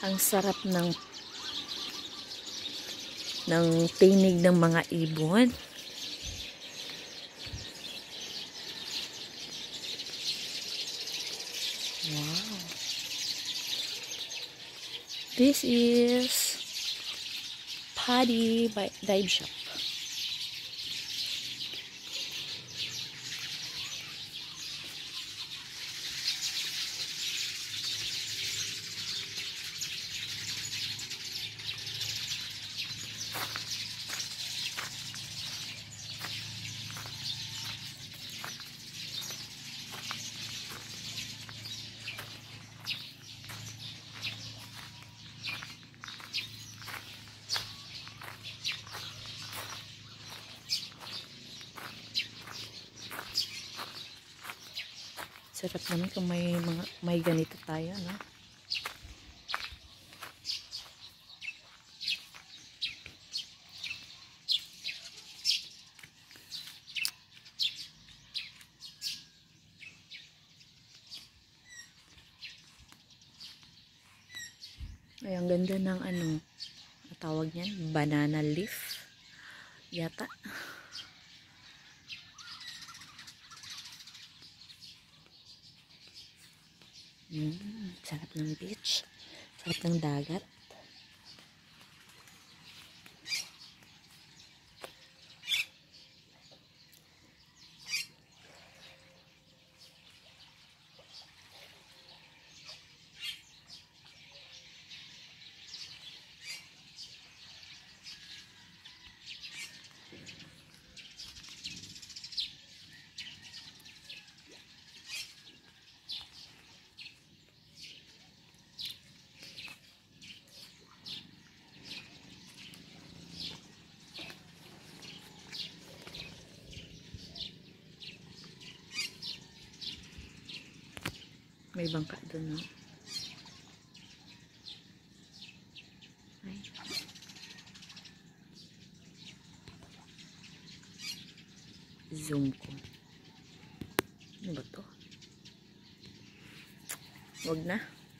Ang sarap ng tinig ng mga ibon. Wow. This is Paddy Dive Shop. Sarap naman kung may ganito tayo, no? Ay, ang ganda ng ano, tawag niyan, banana leaf yata. Sarap ng beach, sarap ng dagat. May bangka doon, no? Ay. Zoom ko. Ano ba to? Wag na.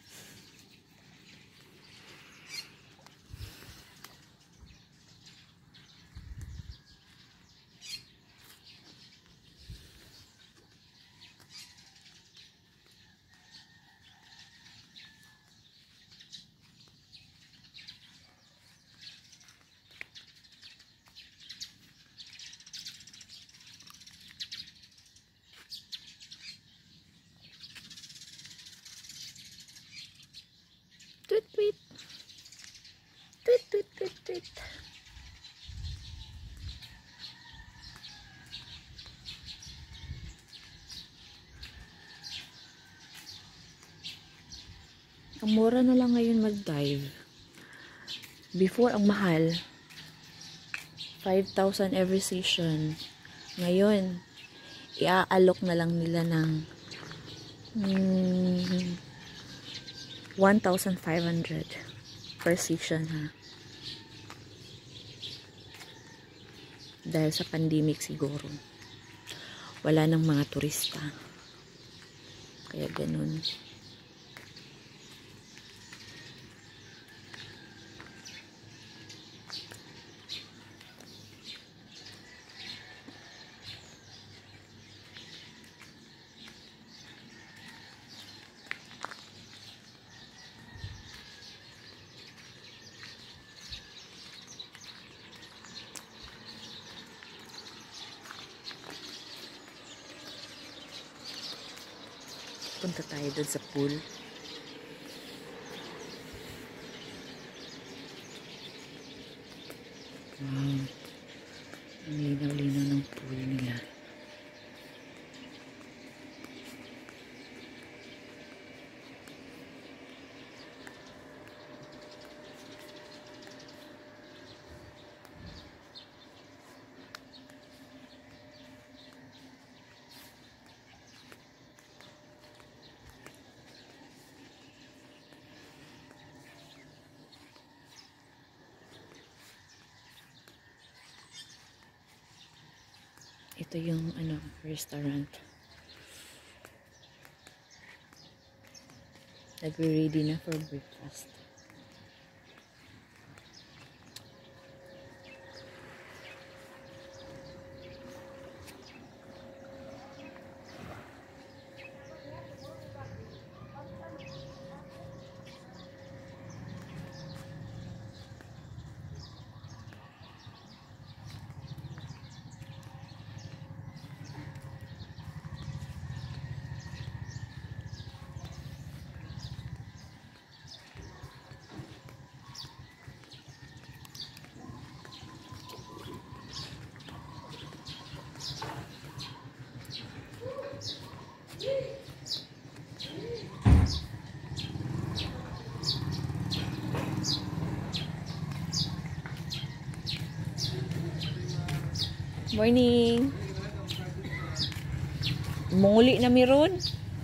Tweet, tweet. Tweet, tweet, tweet, tweet. Ang mura na lang ngayon mag-dive. Before, ang mahal. 5,000 every session. Ngayon, i-aalok na lang nila ng 1,500 per session, ha. Dahil sa pandemic siguro. Wala nang mga turista. Kaya ganun. Punta tayo doon sa pool. Wow. Ang linaw-linaw ng pool nila. Ito yung ano, restaurant. Nag-ready na for breakfast. Morning. Muli na meron.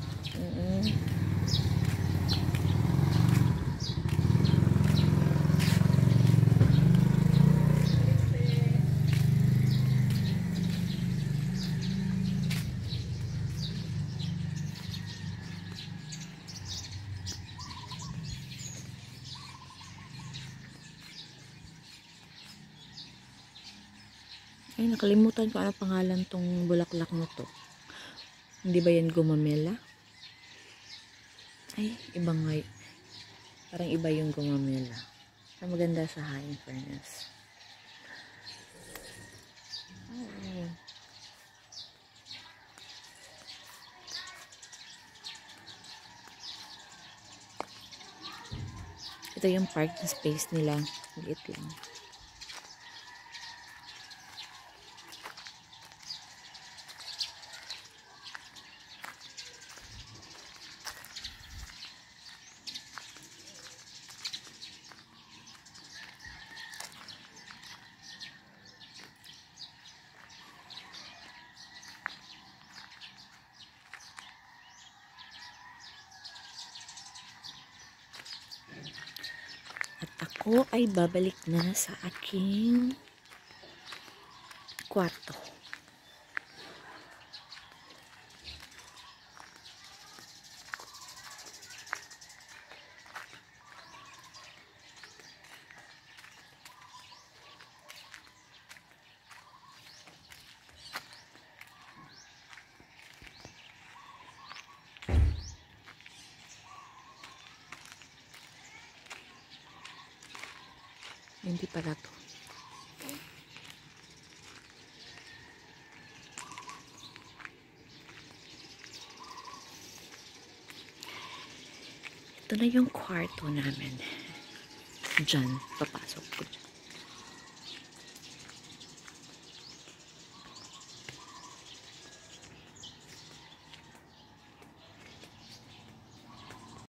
Ay, nakalimutan ko ano pangalan tong bulaklak na to. Hindi ba yan gumamela? Ay, iba nga. Parang iba yung gumamela. Pero maganda sa in fairness. Oh. Ito yung parking space nila. Liit lang. At ako ay babalik na sa aking kwarto. Hindi pala to. Ito na yung kwarto namin. Diyan, papasok ko dyan.